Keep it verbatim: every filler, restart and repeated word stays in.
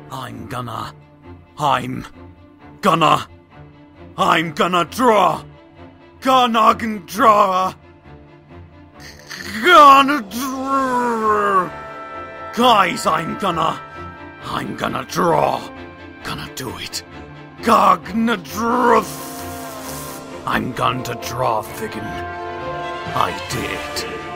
I'm gonna... I'm... Gonna... I'm gonna draw! Gonna draw! Gonna draw! Guys, I'm gonna... I'm gonna draw! Gonna do it! Gonna draw! I'm going to draw, Figgin. I did.